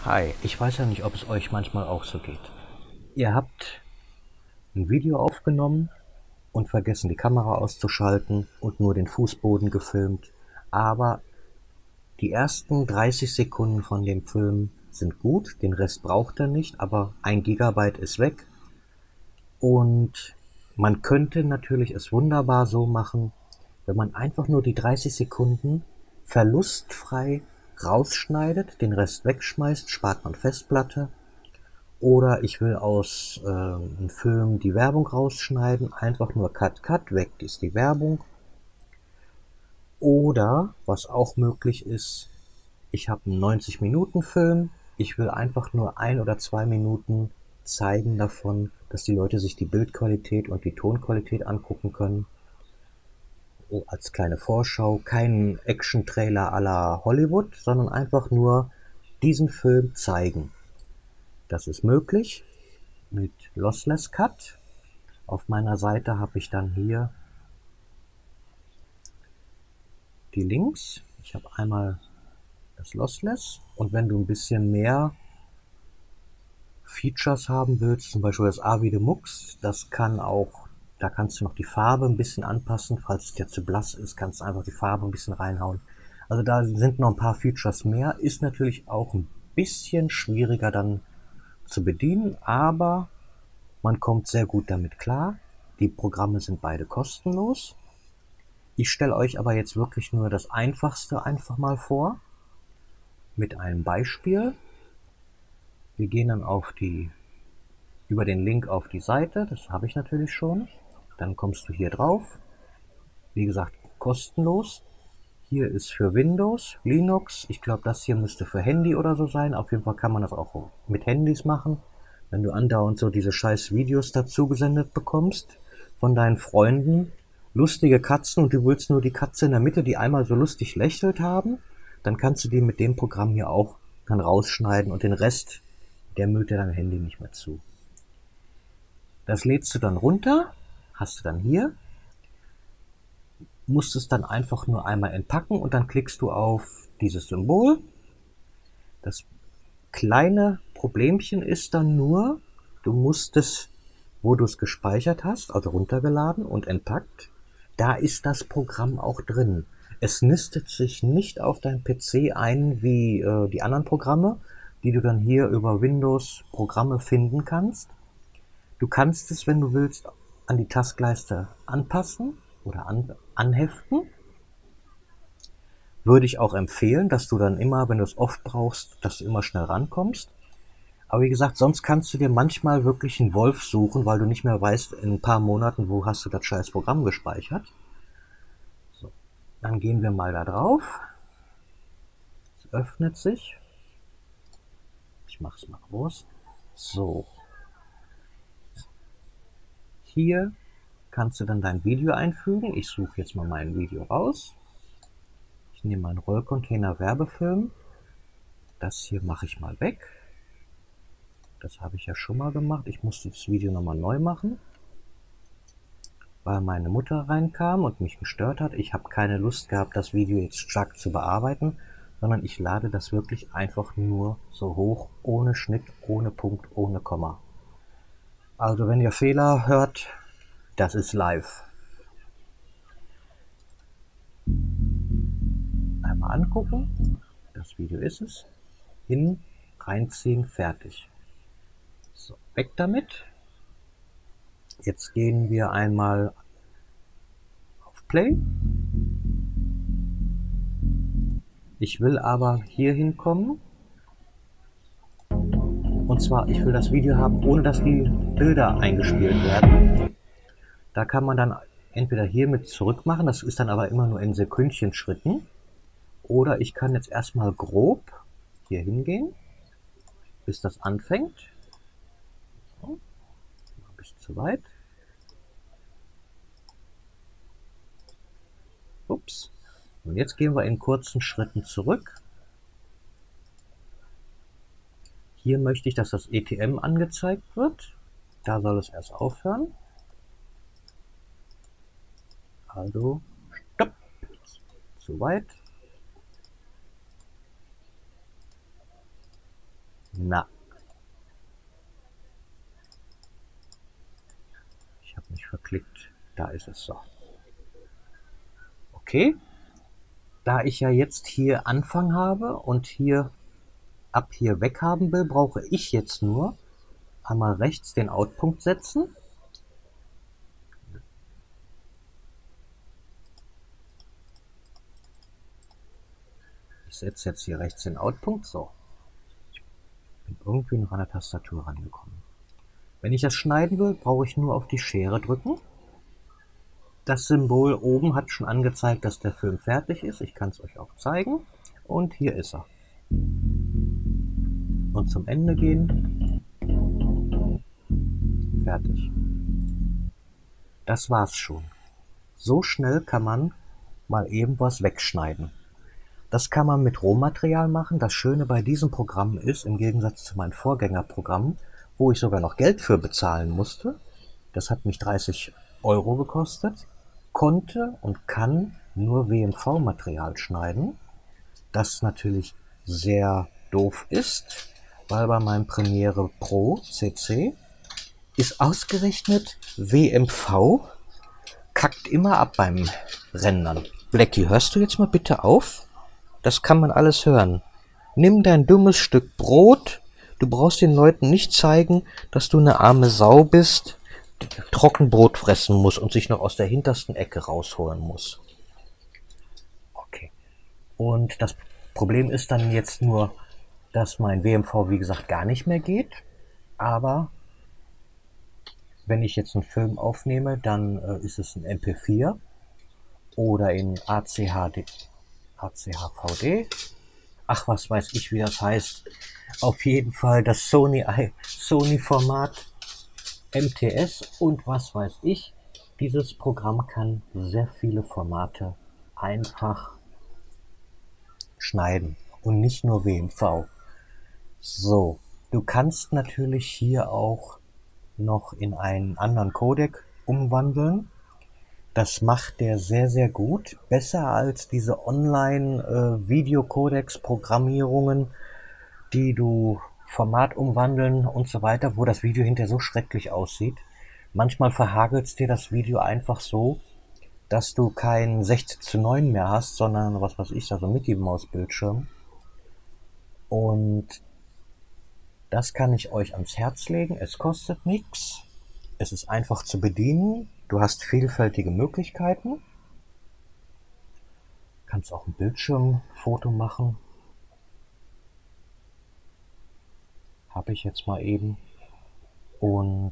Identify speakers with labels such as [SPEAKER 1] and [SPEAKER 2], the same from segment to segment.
[SPEAKER 1] Hi, ich weiß ja nicht, ob es euch manchmal auch so geht. Ihr habt ein Video aufgenommen und vergessen, die Kamera auszuschalten und nur den Fußboden gefilmt. Aber die ersten 30 Sekunden von dem Film sind gut, den Rest braucht er nicht, aber 1 GB ist weg. Und man könnte natürlich es wunderbar so machen, wenn man einfach nur die 30 Sekunden verlustfrei rausschneidet, den Rest wegschmeißt, spart man Festplatte. Oder ich will aus einem Film die Werbung rausschneiden, einfach nur Cut, Cut, weg ist die Werbung. Oder, was auch möglich ist, ich habe einen 90-Minuten-Film, ich will einfach nur 1 oder 2 Minuten zeigen davon, dass die Leute sich die Bildqualität und die Tonqualität angucken können. Als kleine Vorschau, kein Action-Trailer à la Hollywood, sondern einfach nur diesen Film zeigen. Das ist möglich mit Lossless Cut. Auf meiner Seite habe ich dann hier die Links. Ich habe einmal das Lossless und wenn du ein bisschen mehr Features haben willst, zum Beispiel das Avide Mux, das kann auch, da kannst du noch die Farbe ein bisschen anpassen. Falls es dir zu blass ist, kannst du einfach die Farbe ein bisschen reinhauen. Also da sind noch ein paar Features mehr. Ist natürlich auch ein bisschen schwieriger dann zu bedienen, aber man kommt sehr gut damit klar. Die Programme sind beide kostenlos. Ich stelle euch aber jetzt wirklich nur das Einfachste einfach mal vor, mit einem Beispiel. Wir gehen dann über den Link auf die Seite, das habe ich natürlich schon. Dann kommst du hier drauf. Wie gesagt, kostenlos. Hier ist für Windows, Linux. Ich glaube, das hier müsste für Handy oder so sein. Auf jeden Fall kann man das auch mit Handys machen. Wenn du andauernd so diese scheiß Videos dazu gesendet bekommst von deinen Freunden, lustige Katzen und du willst nur die Katze in der Mitte, die einmal so lustig lächelt haben, dann kannst du die mit dem Programm hier auch dann rausschneiden und den Rest, der müllt dir dein Handy nicht mehr zu. Das lädst du dann runter, hast du dann hier, musst es dann einfach nur einmal entpacken und dann klickst du auf dieses Symbol. Das kleine Problemchen ist dann nur, du musst es, wo du es gespeichert hast, also runtergeladen und entpackt, da ist das Programm auch drin. Es nistet sich nicht auf dein PC ein wie die anderen Programme, die du dann hier über Windows Programme finden kannst. Du kannst es, wenn du willst, an die Taskleiste anpassen oder anheften. Würde ich auch empfehlen, dass du dann immer, wenn du es oft brauchst, dass du immer schnell rankommst. Aber wie gesagt, sonst kannst du dir manchmal wirklich einen Wolf suchen, weil du nicht mehr weißt, in ein paar Monaten, wo hast du das scheiß Programm gespeichert. So, dann gehen wir mal da drauf. Es öffnet sich. Ich mache es mal groß. So. Hier kannst du dann dein Video einfügen. Ich suche jetzt mal mein Video raus. Ich nehme meinen Rollcontainer Werbefilm. Das hier mache ich mal weg. Das habe ich ja schon mal gemacht. Ich musste das Video nochmal neu machen, weil meine Mutter reinkam und mich gestört hat. Ich habe keine Lust gehabt, das Video jetzt stark zu bearbeiten, sondern ich lade das wirklich einfach nur so hoch, ohne Schnitt, ohne Punkt, ohne Komma. Also wenn ihr Fehler hört, das ist live. Einmal angucken, das Video ist es, hin, reinziehen, fertig. So, weg damit. Jetzt gehen wir einmal auf Play. Ich will aber hier hinkommen. Und zwar, ich will das Video haben, ohne dass die Bilder eingespielt werden. Da kann man dann entweder hier mit zurück machen, das ist dann aber immer nur in Sekündchenschritten. Oder ich kann jetzt erstmal grob hier hingehen, bis das anfängt. So, ein bisschen zu weit. Ups. Und jetzt gehen wir in kurzen Schritten zurück. Hier möchte ich, dass das ETM angezeigt wird. Da soll es erst aufhören. Also, stopp. Zu weit. Na, ich habe mich verklickt. Da ist es so. Okay, da ich ja jetzt hier Anfang habe und hier ab hier weg haben will, brauche ich jetzt nur einmal rechts den Outpunkt setzen. Ich setze jetzt hier rechts den Outpunkt. So, ich bin irgendwie noch an der Tastatur rangekommen. Wenn ich das schneiden will, brauche ich nur auf die Schere drücken. Das Symbol oben hat schon angezeigt, dass der Film fertig ist. Ich kann es euch auch zeigen. Und hier ist er. Und zum Ende gehen. Fertig. Das war's schon. So schnell kann man mal eben was wegschneiden. Das kann man mit Rohmaterial machen. Das Schöne bei diesem Programm ist, im Gegensatz zu meinen Vorgängerprogrammen, wo ich sogar noch Geld für bezahlen musste, das hat mich 30 Euro gekostet, konnte und kann nur WMV-Material schneiden, das natürlich sehr doof ist, weil bei meinem Premiere Pro CC ist ausgerechnet WMV kackt immer ab beim Rendern. Blackie, hörst du jetzt mal bitte auf? Das kann man alles hören. Nimm dein dummes Stück Brot. Du brauchst den Leuten nicht zeigen, dass du eine arme Sau bist, die Trockenbrot fressen muss und sich noch aus der hintersten Ecke rausholen muss. Okay. Und das Problem ist dann jetzt nur, dass mein WMV, wie gesagt, gar nicht mehr geht. Aber wenn ich jetzt einen Film aufnehme, dann ist es ein MP4 oder in ACHVD. Ach, was weiß ich, wie das heißt. Auf jeden Fall das Sony-Format MTS und was weiß ich. Dieses Programm kann sehr viele Formate einfach schneiden und nicht nur WMV. So, du kannst natürlich hier auch noch in einen anderen Codec umwandeln. Das macht der sehr, sehr gut. Besser als diese Online-Videocodex-Programmierungen, die du Format umwandeln und so weiter, wo das Video hinterher so schrecklich aussieht. Manchmal verhagelst dir das Video einfach so, dass du kein 16:9 mehr hast, sondern was weiß ich, also Mickey Maus Bildschirm. Und das kann ich euch ans Herz legen. Es kostet nichts. Es ist einfach zu bedienen. Du hast vielfältige Möglichkeiten. Kannst auch ein Bildschirmfoto machen. Habe ich jetzt mal eben. Und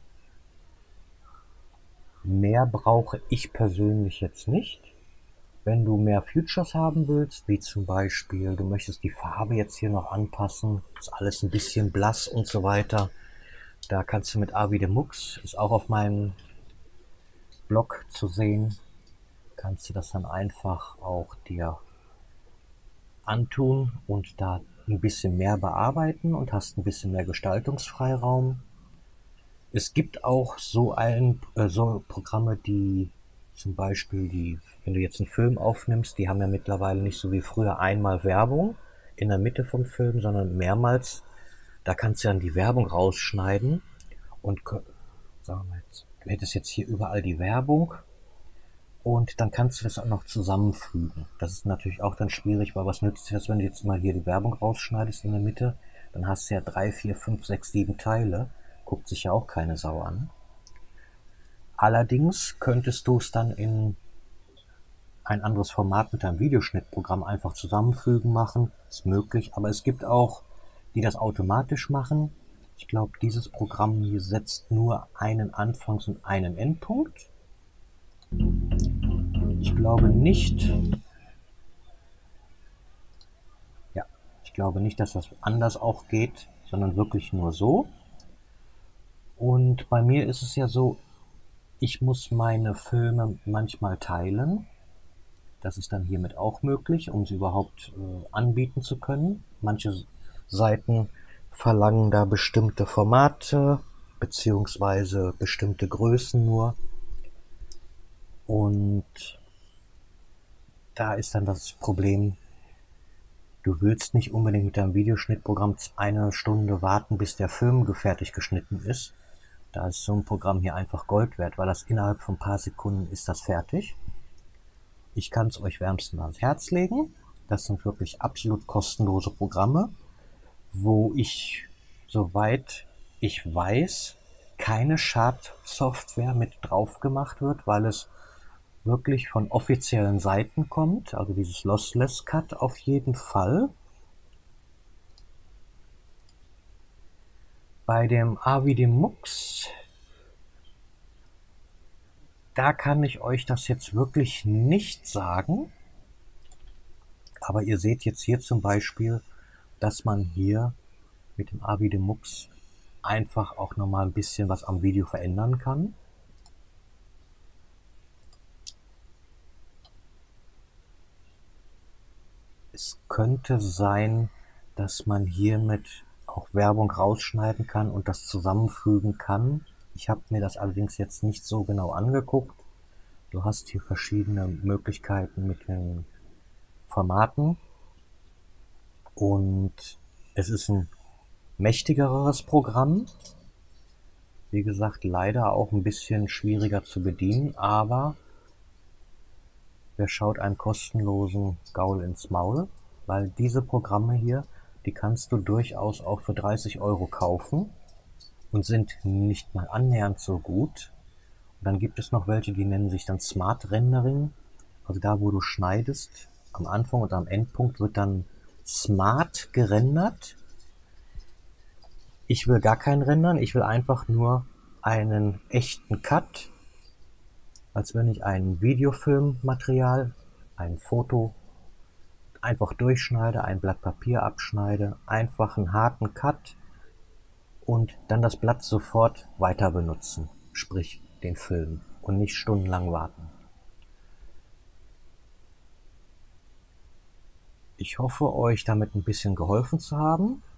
[SPEAKER 1] mehr brauche ich persönlich jetzt nicht. Wenn du mehr Features haben willst, wie zum Beispiel, du möchtest die Farbe jetzt hier noch anpassen, ist alles ein bisschen blass und so weiter, da kannst du mit Avidemux, ist auch auf meinem Blog zu sehen, kannst du das dann einfach auch dir antun und da ein bisschen mehr bearbeiten und hast ein bisschen mehr Gestaltungsfreiraum. Es gibt auch so Programme, die zum Beispiel, wenn du jetzt einen Film aufnimmst, die haben ja mittlerweile nicht so wie früher einmal Werbung in der Mitte vom Film, sondern mehrmals. Da kannst du dann die Werbung rausschneiden und sagen wir jetzt, du hättest jetzt hier überall die Werbung und dann kannst du das auch noch zusammenfügen. Das ist natürlich auch dann schwierig, weil was nützt dir das, wenn du jetzt mal hier die Werbung rausschneidest in der Mitte? Dann hast du ja 3, 4, 5, 6, 7 Teile. Guckt sich ja auch keine Sau an. Allerdings könntest du es dann in ein anderes Format mit einem Videoschnittprogramm einfach zusammenfügen machen. Ist möglich, aber es gibt auch, die das automatisch machen. Ich glaube, dieses Programm hier setzt nur einen Anfangs- und einen Endpunkt. Ich glaube nicht, ich glaube nicht, dass das anders auch geht, sondern wirklich nur so. Und bei mir ist es ja so, ich muss meine Filme manchmal teilen. Das ist dann hiermit auch möglich, um sie überhaupt anbieten zu können. Manche Seiten verlangen da bestimmte Formate beziehungsweise bestimmte Größen nur. Und da ist dann das Problem, Du willst nicht unbedingt mit deinem Videoschnittprogramm 1 Stunde warten, bis der Film fertig geschnitten ist. Da ist so ein Programm hier einfach Gold wert, weil das innerhalb von ein paar Sekunden ist das fertig. Ich kann es euch wärmstens ans Herz legen. Das sind wirklich absolut kostenlose Programme, wo ich, soweit ich weiß, keine Schadsoftware mit drauf gemacht wird, weil es wirklich von offiziellen Seiten kommt, also dieses Lossless Cut auf jeden Fall. Bei dem AVD Mux, da kann ich euch das jetzt wirklich nicht sagen, aber ihr seht jetzt hier zum Beispiel, dass man hier mit dem AVD Mux einfach auch nochmal ein bisschen was am Video verändern kann. Es könnte sein, dass man hiermit auch Werbung rausschneiden kann und das zusammenfügen kann. Ich habe mir das allerdings jetzt nicht so genau angeguckt. Du hast hier verschiedene Möglichkeiten mit den Formaten und es ist ein mächtigeres Programm. Wie gesagt, leider auch ein bisschen schwieriger zu bedienen, aber wer schaut einem kostenlosen Gaul ins Maul? Weil diese Programme hier, die kannst du durchaus auch für 30 € kaufen und sind nicht mal annähernd so gut. Und dann gibt es noch welche, die nennen sich dann Smart Rendering. Also da, wo du schneidest, am Anfang und am Endpunkt wird dann smart gerendert. Ich will gar keinen rendern, ich will einfach nur einen echten Cut, als wenn ich ein Videofilmmaterial, ein Foto einfach durchschneide, ein Blatt Papier abschneide, einfach einen harten Cut und dann das Blatt sofort weiter benutzen, sprich den Film, und nicht stundenlang warten. Ich hoffe, euch damit ein bisschen geholfen zu haben.